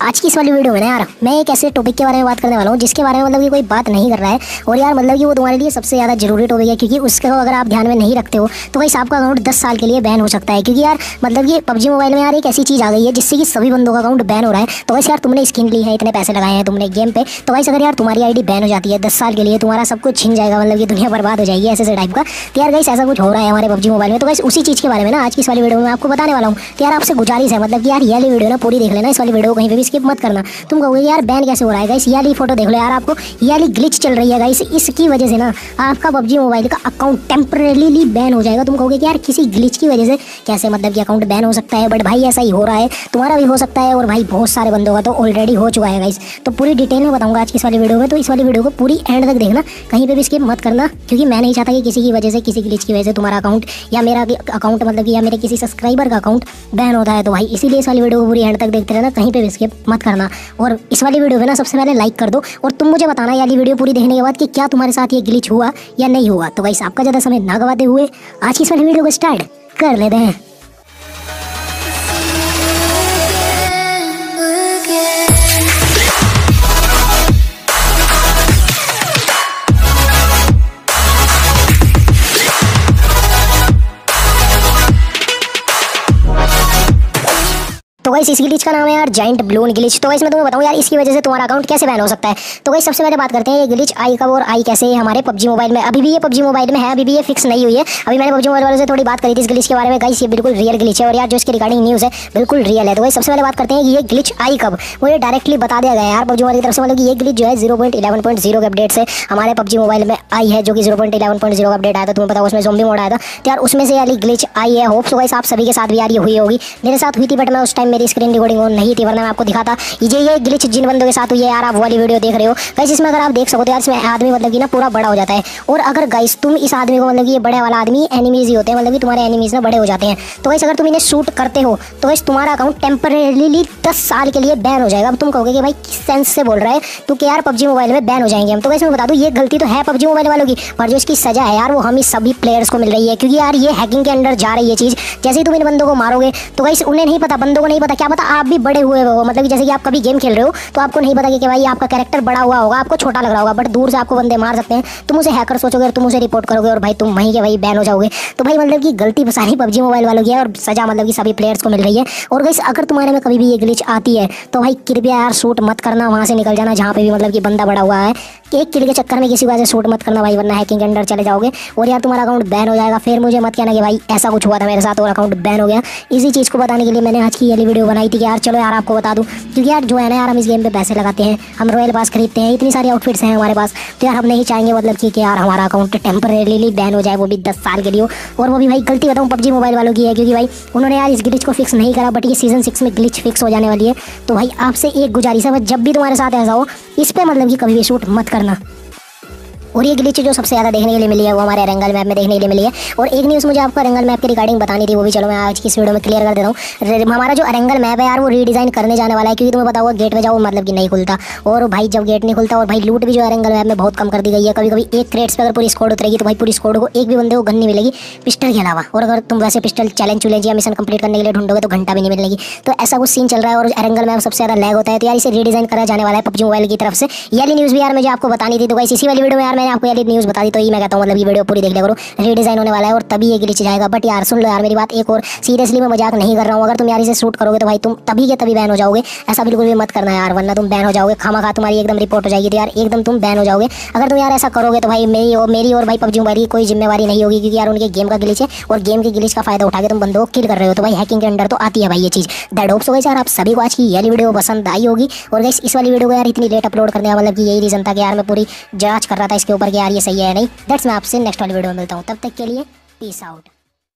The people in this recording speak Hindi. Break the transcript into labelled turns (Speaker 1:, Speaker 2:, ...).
Speaker 1: आज की इस वाली वीडियो में ना यार मैं एक ऐसे टॉपिक के बारे में बात करने वाला हूँ जिसके बारे में मतलब कि कोई बात नहीं कर रहा है और यार मतलब कि वो तुम्हारे लिए सबसे ज़्यादा जरूरी टॉपिक है, क्योंकि उसको अगर आप ध्यान में नहीं रखते हो तो भाई आपका अकाउंट 10 साल के लिए बैन हो सकता है। क्योंकि यार मतलब ये PUBG मोबाइल में यार एक ऐसी चीज़ आ गई है जिससे कि सभी बंदों का अकाउंट बैन हो रहा है। तो वैसे यार तुमने स्किन ली है, इतने पैसे लगाए हैं तुमने गेम पे, तो वैसे अगर यार तुम्हारी आईडी बैन हो जाती है 10 साल के लिए, तुम्हारा सब कुछ छिन जाएगा, मतलब ये दुनिया बर्बाद हो जाएगी ऐसे टाइप का। तो यार गाइस ऐसा कुछ हो रहा है हमारे PUBG मोबाइल में। तो गाइस उसी चीज़ के बारे में ना आज की इस वाली वीडियो में आपको बताने वाला हूँ। तो यार आपसे गुजारिश है मतलब कि यार ये वाली वीडियो ना पूरी देख लेना, इस वाली वीडियो को कहीं पे भी स्किप मत करना। तुम कहोगे यार बैन कैसे हो रहा है गाइस, ये वाली फोटो देख लो यार, आपको ये वाली ग्लिच चल रही है गाइस, इसकी वजह से ना आपका PUBG मोबाइल का अकाउंट टेम्परेरीली बैन हो जाएगा। तुम कहोगे कि यार किसी ग्लिच की वजह से कैसे मतलब कि अकाउंट बैन हो सकता है, बट भाई ऐसा ही हो रहा है, तुम्हारा भी हो सकता है और भाई बहुत सारे बंदों का तो ऑलरेडी हो चुका है गाइस। तो पूरी डिटेल में बताऊंगा आज की इस वाली वीडियो में, तो इस वाली वीडियो को पूरी एंड तक देखना, कहीं पे भी स्किप मत करना, क्योंकि मैं नहीं चाहता कि किसी की वजह से, किसी ग्लिच की वजह से तुम्हारा अकाउंट या मेरा अकाउंट मतलब कि या मेरे किसी सब्सक्राइबर का अकाउंट बैन होता है। तो भाई इसीलिए इस वाली वीडियो को पूरी एंड तक देखते रहना, कहीं पे भी स्किप मत करना। और इस वाली वीडियो में ना सबसे पहले लाइक कर दो और तुम मुझे बताना ये वाली वीडियो पूरी देखने के बाद कि क्या तुम्हारे साथ ये ग्लिच हुआ या नहीं हुआ। तो गाइस आपका ज़्यादा समय ना गवाते हुए आज की इस वाली वीडियो को स्टार्ट कर लेते हैं। तो गाइस इस ग्लिच का नाम है यार जाइंट बलून ग्लिच। तो गाइस मैं तुम्हें बताऊं यार इसकी वजह से तुम्हारा अकाउंट कैसे बैन हो सकता है। तो गाइस सबसे पहले बात करते हैं ये ग्लिच आई कब और आई कैसे है हमारे PUBG मोबाइल में। अभी भी ये PUBG मोबाइल में है, अभी भी ये फिक्स नहीं हुई है। अभी मैंने PUBG मोबाइल वालों से थोड़ी बात करी थी इस ग्लिच के बारे में। गाइस ये बिल्कुल रियल ग्लिच है और यार जो इसकी रिगार्डिंग न्यूज़ है बिल्कुल रियल है। तो गाइस सबसे पहले बात करते हैं कि ये ग्लिच आई कब, वो ये डायरेक्टली बता दिया गया है यार PUBG मोबाइल की तरफ से, मतलब कि ये ग्लिच जो है 0.11.0 के अपडेट से हमारे PUBG मोबाइल में आई है, जो कि 0.11.0 का अपडेट आया था, तुम्हें पता उसमें ज़ॉम्बी मोड आया था। तो यार उसमें से यार ग्लिच आई है। होप सो गाइस आप सभी के साथ भी यार ये हुई होगी, मेरे साथ हुई थी, बट मैं उस टाइम मेरी स्क्रीन रिकॉर्डिंग ऑन नहीं थी, वरना मैं आपको दिखाता। ये ग्लिच जिन बंदों के साथ हुई है यार आप वाली वीडियो देख रहे हो गाइस, इसमें अगर आप देख सको तो यार इसमें आदमी मतलब कि ना पूरा बड़ा हो जाता है। और अगर गाइस तुम इस आदमी को मतलब कि ये बड़े वाला आदमी एनिमीज ही होते हैं, मतलब कि तुम्हारे एनिमीज ना बड़े हो जाते हैं। तो गाइस अगर तुम इन्हें शूट करते हो तो गाइस तुम्हारा अकाउंट टेम्परेरीली 10 साल के लिए बैन हो जाएगा। अब तुम कहोगे कि भाई किस सेंस से बोल रहा है तो कि यार PUBG मोबाइल में बैन हो जाएंगे हम। तो गाइस मैं बता दूं ये गलती तो है PUBG मोबाइल वालों की, पर जो इसकी सजा है यार वो हम ही सभी प्लेयर्स को मिल रही है। क्योंकि यार ये हैकिंग के अंडर जा रही है चीज़। जैसे ही तुम इन बंदों को मारोगे तो गाइस उन्हें नहीं पता, बंदों को नहीं पता, क्या पता आप भी बड़े हुए हो, मतलब कि जैसे कि आप कभी गेम खेल रहे हो तो आपको नहीं पता कि भाई आपका कैरेक्टर बड़ा हुआ होगा, आपको छोटा लग रहा होगा, बट दूर से आपको बंदे मार सकते हैं। तुम उसे हैकर सोचोगे और तुम उसे रिपोर्ट करोगे और भाई तुम वहीं के वहीं बैन हो जाओगे। तो भाई मतलब कि गलती सारी PUBG मोबाइल वालों की है और सजा मतलब कि सभी प्लेयर्स को मिल रही है। और गाइस अगर तुम्हारे में कभी भी ये ग्लिच आती है तो भाई कृपया यार शूट मत करना, वहाँ से निकल जाना जहाँ पे भी मतलब कि बंदा बड़ा हुआ है। एक किल के चक्कर में किसी वजह से शूट मत करना भाई, वरना हैकिंग के अंदर चले जाओगे और यार तुम्हारा अकाउंट बैन हो जाएगा। फिर मुझे मत कहना कि भाई ऐसा कुछ हुआ था मेरे साथ और अकाउंट बैन हो गया। इसी चीज़ को बताने के लिए मैंने आज की ये वीडियो बनाई थी कि यार चलो यार आपको बता दूं, क्योंकि यार जो है ना यार हम इस गेम पे पैसे लगाते हैं, हम रॉयल पास खरीदते हैं, इतनी सारी आउटफिट्स हैं हमारे पास, तो यार हम नहीं चाहेंगे मतलब कि यार हमारा अकाउंट टेम्परेरीली बैन हो जाए, वो भी 10 साल के लिए। और वो भी भाई गलती बताऊँ PUBG मोबाइल वालों की है, क्योंकि भाई उन्होंने यार इस ग्लिच को फिक्स नहीं करा, बट ये सीजन 6 में ग्लिच फिक्स हो जाने वाली है। तो भाई आपसे एक गुजारिश है, जब भी तुम्हारे साथ ऐसा हो इस पर मतलब कि कभी भी शूट मत करना। और ये ग्लिच जो सबसे ज़्यादा देखने के लिए मिली है वो हमारे एरेंगल मैप में देखने के लिए मिली है। और एक न्यूज़ मुझे आपको एरेंगल मैप की रिगार्डिंग बतानी थी, वो भी चलो मैं आज की इस वीडियो में क्लियर कर देता हूँ। हमारा जो एरेंगल मैप है यार वो रीडिज़ाइन करने जाने वाला है, क्योंकि तुम्हें पता होगा गेट पे जाओ मतलब कि नहीं खुलता, और भाई जब गेट नहीं खुलता, और भाई लूट भी जो एरेंगल मैप में बहुत कम कर दी गई है। कभी कभी एक क्रेट्स पे अगर पूरी स्क्वाड उतरेगी तो भाई पूरी स्क्वाड को एक भी बंदे को गन नहीं मिलेगी पिस्टल के अलावा। और अगर तुम वैसे पिस्टल चैलेंज चुलेंज या मिशन कंप्लीट करने के लिए ढूंढोगे तो घंटा भी नहीं मिलेगी। तो ऐसा कुछ सीन चल रहा है और एरेंगल मैप सबसे ज़्यादा लैग होता है। तो यार इसे रीडिज़ाइन करा जाने वाला है PUBG मोबाइल की तरफ से। ये वाली न्यूज़ भी यार मुझे आपको बतानी थी, तो गाइस इसी वाली वीडियो में यार मैंने आपको ये न्यूज़ तो ही मैं कहता हूँ मतलब ये वीडियो पूरी देख लिया करो, रीडिज़ाइन होने वाला है और तभी ये ग्लिच जाएगा। बट यार सुन लो यार मेरी बात एक और, सीरियसली मैं मजाक नहीं कर रहा हूँ, अगर तुम यार इसे शूट करोगे तो भाई तुम तभी के तभी बैन हो जाओगे। ऐसा बिल्कुल भी मत करना यार, वरना तुम बैन हो जाओगे, खामखा तुम्हारी एकदम रिपोर्ट हो जाएगी। तो यार एकदम तुम बैन हो जाओगे अगर तुम यार ऐसा करोगे। तो भाई मेरी और भाई PUBG मोबाइल की कोई जिम्मेवारी नहीं होगी, क्योंकि यार उनके गेम का ग्लिच है और गेम के ग्लिच का फायदा उठा के तुम बंदों को किल कर रहे हो। तो भाई हैकिंग के अंडर तो आती है भाई ये चीज़। दैट होप्स गाइस यार आप सभी को आज की ये वीडियो पसंद आई होगी। और गाइस इस वाली वीडियो को यार इतनी लेट अपलोड करने का मतलब कि यही रीज़न था कि यार मैं पूरी जांच कर रहा था इसके ऊपर कि यार ये सही है या नहीं। दैट्स मैं आपसे नेक्स्ट वाली वीडियो में मिलता हूँ, तब तक के लिए पीस आउट।